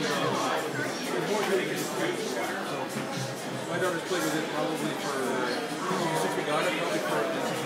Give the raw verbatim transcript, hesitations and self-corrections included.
more than it is. So my daughter's played with it probably for, since we got it, probably for